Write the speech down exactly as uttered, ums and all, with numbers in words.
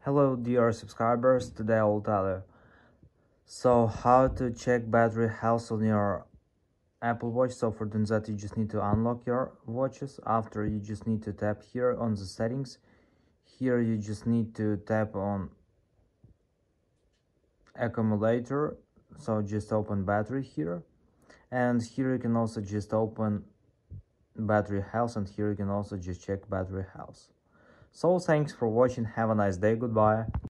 Hello dear subscribers, today I will tell you so how to check battery health on your Apple Watch. So for doing that, you just need to unlock your watches. After, you just need to tap here on the settings. Here you just need to tap on accumulator, so just open battery here, and here you can also just open battery health, and here you can also just check battery health. So thanks for watching, have a nice day, goodbye.